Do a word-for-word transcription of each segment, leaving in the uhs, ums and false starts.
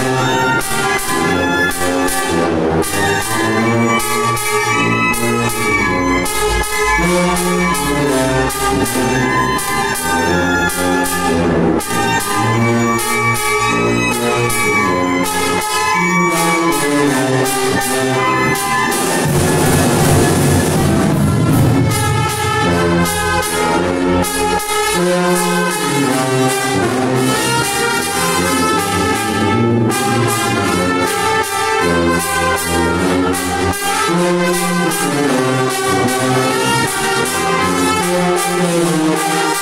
Thank you.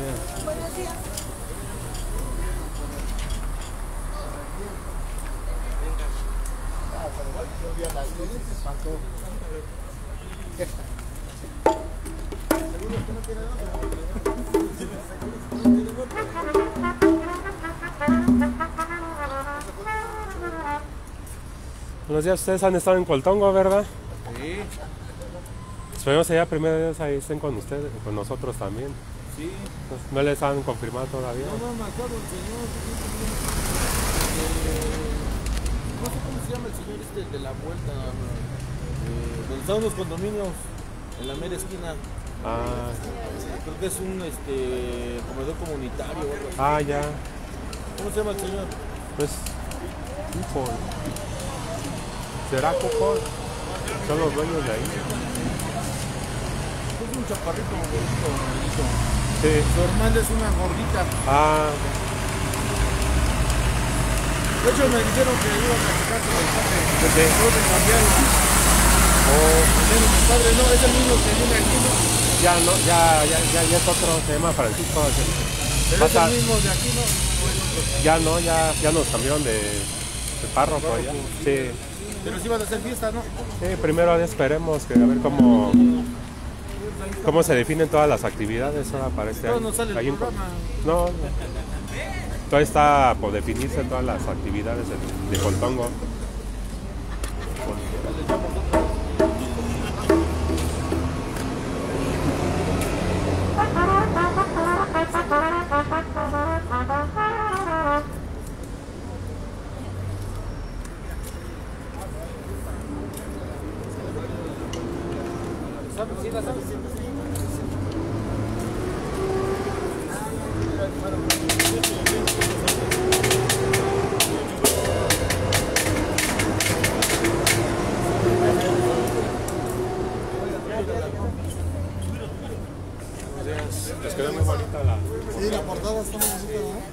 días. Buenos días. Buenos días, ustedes han estado en Coltongo, ¿verdad? Sí. Esperemos que ya primero Dios ahí estén con ustedes, con nosotros también. Sí. ¿No les han confirmado todavía? No, no, me acuerdo el señor. Eh, no sé cómo se llama el señor este de la vuelta. Eh, donde estaban los condominios, en la mera esquina. Ah. Creo que es un este comedor comunitario. Ah, ya. ¿Cómo se llama el señor? Pues, Cuco. ¿Será Cuco? Son los dueños de ahí. Es un chaparrito gordito, gordito. Sí. Su hermana es una gordita. Ah. De hecho me dijeron que iban a checar con el padre. Sí. Que pueden cambiarlo. Oh. Mi padre no, es el mismo que viene aquí, ¿no? Ya no, ya, ya, ya, ya es otro, se llama Francisco. Pero Pasa, es el mismo de aquí, ¿no? ya no, ya, ya nos cambiaron de, de párroco, ya. Sí. Pero sí van a hacer fiesta, ¿no? Sí, primero esperemos que a ver cómo, cómo se definen todas las actividades ahora para este No, año. no sale el Ahí en- programa. No, no. Todavía está por definirse todas las actividades de, de Coltongo. ¿Sabes? ¿Sí la sabes? Les quedó muy bonita la... Sí, la portada está muy bonita, ¿no?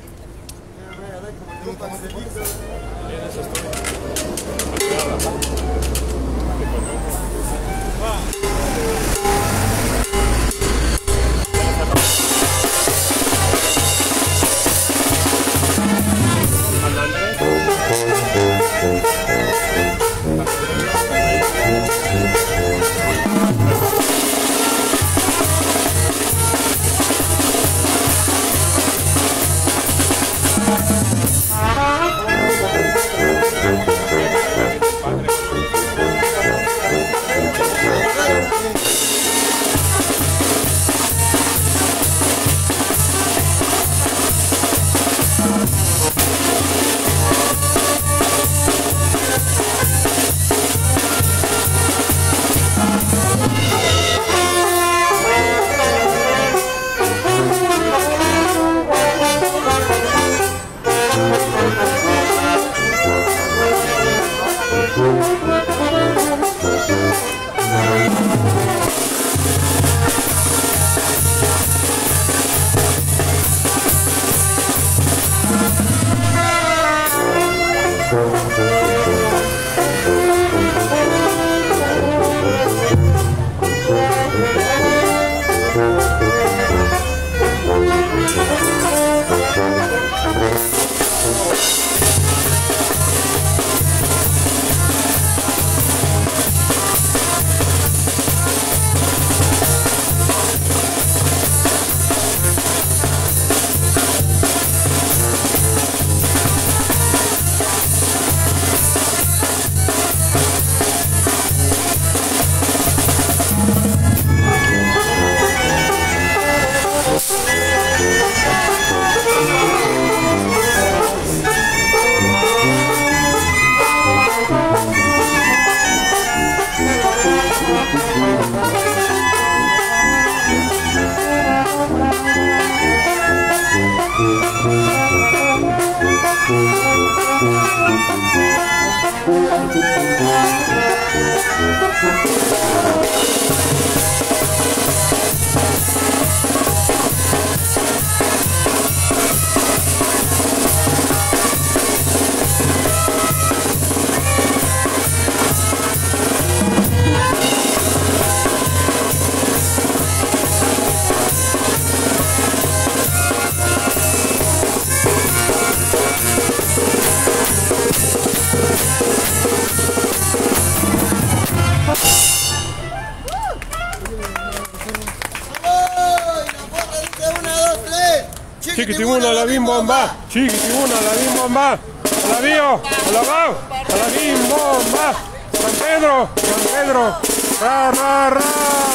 chiquitibuna, la bim bomba, chiquitibuna, la bim bomba, a la bio, a la bao, a la bim bomba, San Pedro, San Pedro, ra, ra, ra.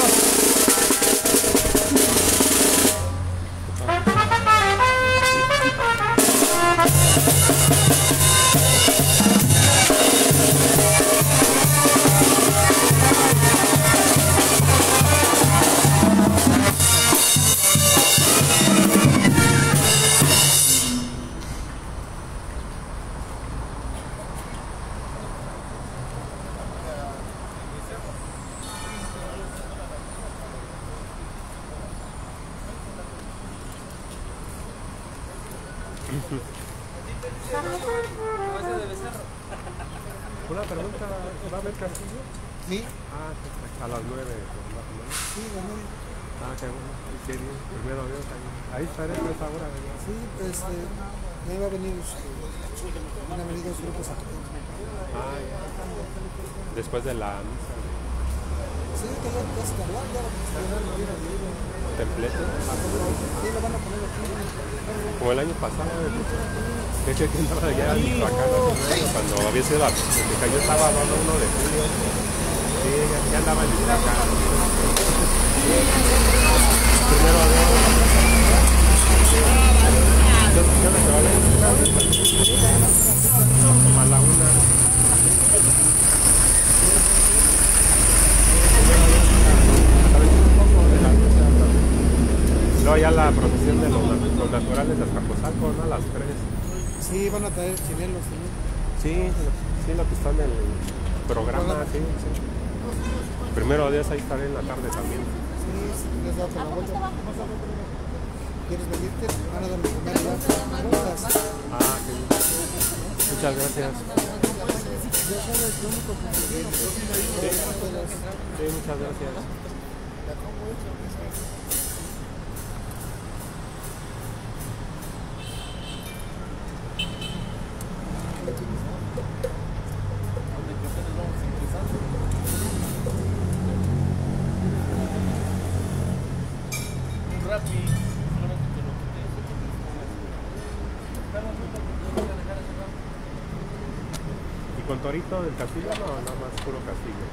Una pregunta, ¿va a haber castillo? Sí, Ah, a las nueve, más o menos. sí, bueno. Ah, qué bueno, qué bien, primero Dios, ahí, ahí estaré a esa hora, ¿verdad? Sí, este, ya va a venir, este, van a venir dos grupos aquí. Ah, ya. Después de la misa de Sí, que ya ya se tardó, ya lo templete, Sí, lo van a poner aquí. como el año pasado, de hecho que andaba allá en Michoacán, cuando había sido la, que yo estaba hablando uno de julio, sí, ya, ya andaba en Michoacán. Primero a ver, ¿qué hora se va a ver? Como a la una. Luego ya la procesión de los, los naturales de Azcapotzalco, ¿no? A las tres. Sí, van a traer chinelos también. Sí, sí, lo que está en el programa, sí, sí. Primero Dios, ahí estaré en la tarde también. Sí, sí, les da por la vuelta. ¿Quieres venirte? Van a dar mi primer lugar. Gracias. Ah, qué bien. Muchas gracias. Ya sabes, lo único que me digo, Sí, muchas gracias. ¿Y con torito del castillo no? Nada más puro castillo.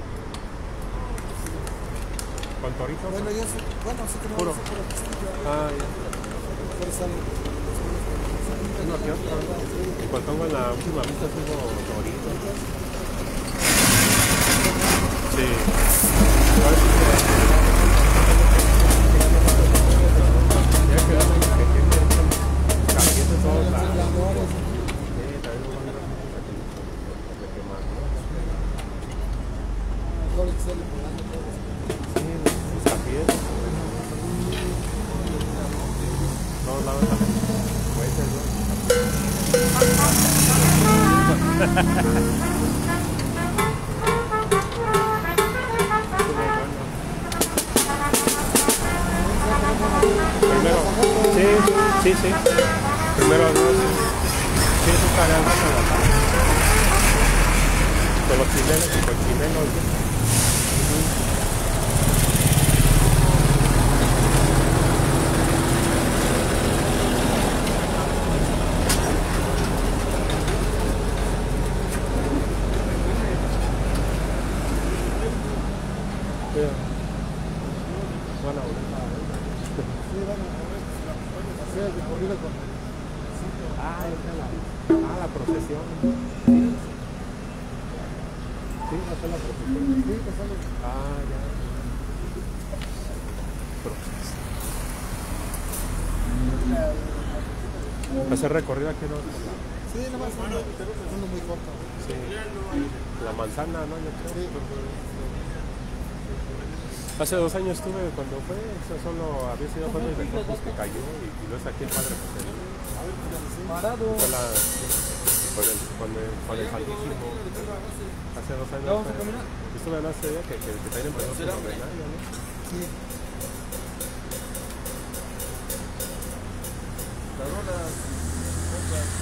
¿Con torito? bueno, yo sé, bueno, sí que no Puro. sé, pero castillo. Ah, ya. Por eso algo. Uno que otro. Y cuando tengo en la última vista tengo torito. Sí. Igual sí que- Ya que la gente que tiene caliente todos lados. Sí, también lo van a dar de quemar, ¿no? Mejor que sale volando todo. Sí, los capillas. Todos lados también. Cohetes, ¿no? Primero, sí, sí, sí. Primero, Dios. Sí, es un canal más en la tarde. Con los chinelos y con chinelos. Sí. Bueno, Sí, van a hacer el recorrido con. ah, esa es la, ah, la procesión. Sí, va a ser la procesión. Sí, que sale. Ah, ya. Procesión. Hacer recorrido aquí, ¿no? Sí, nomás uno, uno muy corto. Sí. La manzana, ¿no? Yo creo. Sí. Hace dos años estuve cuando fue, eso solo había sido cuando el Recopos que cayó y, y luego está aquí el Padre José. Parado. Fue la, con, el, con, el, con el Santísimo. Hace dos años. ¿Vamos a fue- caminar? Estuve en hace día que, que, que también empezó su novenario, ¿no? Sí. Las rolas, cosas.